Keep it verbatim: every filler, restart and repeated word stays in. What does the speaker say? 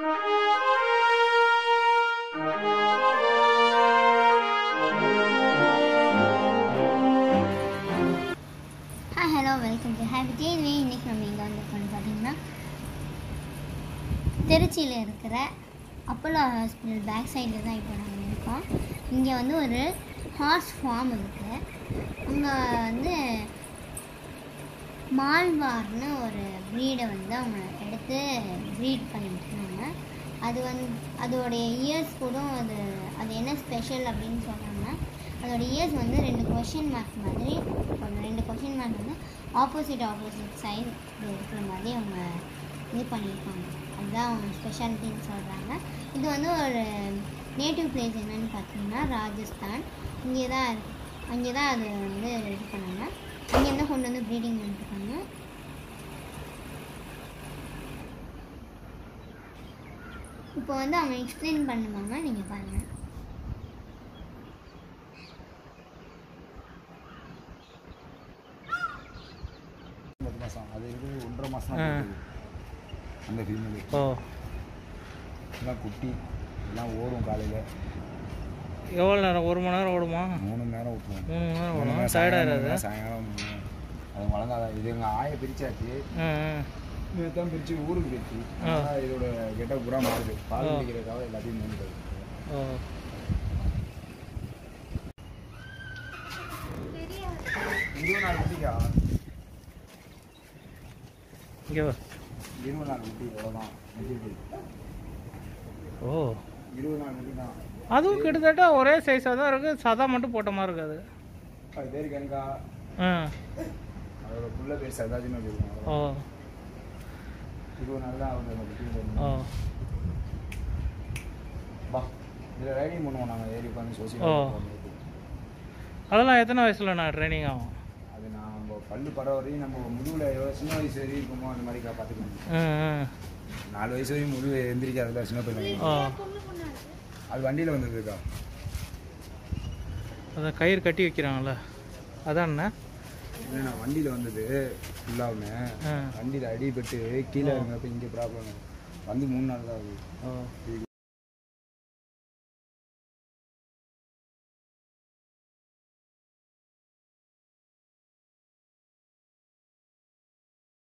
Hello welcome to happy TV. இன்றைக்கி நம்ம இங்கே வந்து பார்த்தீங்கன்னா திருச்சியில் இருக்கிற அப்போலோ ஹாஸ்பிட்டல் பேக் சைடில் தான் இப்போ நாங்கள் இருக்கோம். இங்கே வந்து ஒரு ஹார்ஸ் ஃபார்ம் இருக்குது. அங்கே வந்து மால்வார்னு ஒரு ப்ரீடை வந்து அவங்க எடுத்து ப்ரீட் பண்ணிட்டுருக்காங்க. அது வந்து அதோடைய இயர்ஸ் கூட அது அது என்ன ஸ்பெஷல் அப்படின்னு சொன்னாங்கன்னா, அதோட இயர்ஸ் வந்து ரெண்டு கொஷின் மார்க் மாதிரி ரெண்டு கொஷின் மார்க் வந்து ஆப்போசிட் ஆப்போசிட் சைடு இருக்கிற மாதிரி அவங்க இது பண்ணியிருக்காங்க. அதுதான் அவங்க ஸ்பெஷாலிட்டின்னு சொல்கிறாங்க. இது வந்து ஒரு நேட்டிவ் பிளேஸ் என்னென்னு பார்த்தீங்கன்னா ராஜஸ்தான். இங்கே தான் இருக்கு அங்கே தான் அது வந்து இது பண்ணாங்க. இங்கேருந்து கொண்டு வந்து ப்ரீடிங் பண்ணிருக்காங்க. இப்போ வந்து அவங்க எக்ஸ்பிளைன் பண்ணுவாங்க, நீங்கள் பாருங்கள். அது இது ஒன்றரை மாதம் அந்த ஃபீமேல். ஓ எல்லாம் குட்டி எல்லாம் ஓடும். காலையில் எவ்வளோ நேரம்? ஒரு மணி நேரம் ஓடுமா? மூணு மணி நேரம் ஓட்டுவோம். மூணு மணி நேரம் ஓடும். டயர்டாக சாயங்காலம் அது வளர்ந்தாத. இது எங்கள் ஆயை பிரிச்சாச்சு. தான் பிரித்து ஊருக்கு போயிடுச்சு. இதோட கெட்ட புறா மாறுது. பால் பிடிக்கிறதுக்காக எல்லாத்தையும் மூணு. ஓ இருபது நாலு குட்டிக்கா. இங்கே இருபது நாலு குட்டி எவ்வளோதான். ஓ இருபது நாலு குட்டி தான். அதுவும் கிட்டத்தட்ட ஒரே சைஸாக தான் இருக்குது. சதா மட்டும் போட்ட மாதிரி இருக்காது. அது பேர் கங்கா. ஆ அதோட புள்ள பேர் சதாஜின்னு வச்சுருக்கோம். ஓ இருபது நாள் தான் அவங்க குட்டி. ஓ பா இதில் ரைடிங் பண்ணுவோம் நாங்கள். ஏறி உட்காந்து ஓ சோசியல். அதெல்லாம் எத்தனை வயசில் நான் ட்ரைனிங் ஆகும்? அது நான் நம்ம பல்லு படம் வரையும் நம்ம முதுகில் எவ்வளோ சின்ன வயசு வரையும் இருக்குமோ அந்த மாதிரி பார்த்துக்கணும். ம் நாலு வயசு வரையும் முதுகு எந்திரிக்காதுல சின்ன பையன். ஓ அது வண்டியில் வந்ததுக்கா. அதான் கயிறு கட்டி வைக்கிறாங்கல்ல அதான்ண்ணா. இல்லைண்ணா வண்டியில் வந்தது ஃபுல்லாகுமே. வண்டியில் அடிபட்டு கீழே இருந்தப்போ இங்கே ப்ராப்ளம் வந்து மூணு நாள் தான் ஆகுது. ஓ